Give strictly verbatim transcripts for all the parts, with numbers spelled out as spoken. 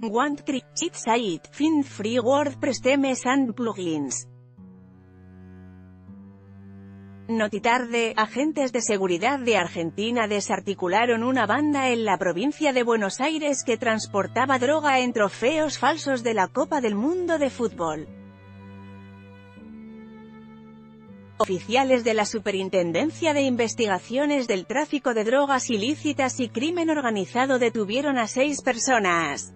Want Create Site, Find Free WordPress Themes and Plugins. Notitarde, agentes de seguridad de Argentina desarticularon una banda en la provincia de Buenos Aires que transportaba droga en trofeos falsos de la Copa del Mundo de Fútbol. Oficiales de la Superintendencia de Investigaciones del Tráfico de Drogas Ilícitas y Crimen Organizado detuvieron a seis personas.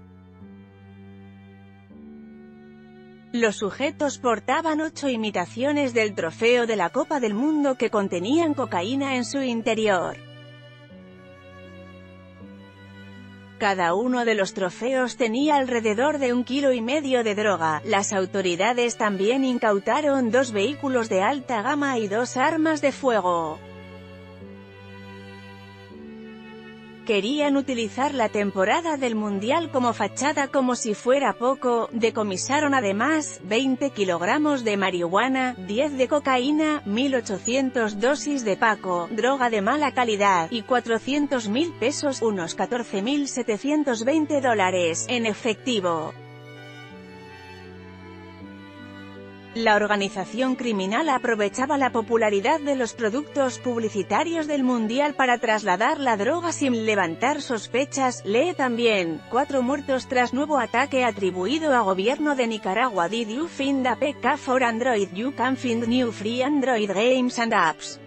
Los sujetos portaban ocho imitaciones del trofeo de la Copa del Mundo que contenían cocaína en su interior. Cada uno de los trofeos tenía alrededor de un kilo y medio de droga. Las autoridades también incautaron dos vehículos de alta gama y dos armas de fuego. Querían utilizar la temporada del Mundial como fachada como si fuera poco. Decomisaron además, veinte kilogramos de marihuana, diez de cocaína, mil ochocientas dosis de paco, droga de mala calidad, y cuatrocientos mil pesos, unos catorce mil setecientos veinte dólares, en efectivo. La organización criminal aprovechaba la popularidad de los productos publicitarios del Mundial para trasladar la droga sin levantar sospechas. Lee también, cuatro muertos tras nuevo ataque atribuido a gobierno de Nicaragua. Did you find a P K for Android? You can find new free Android games and apps.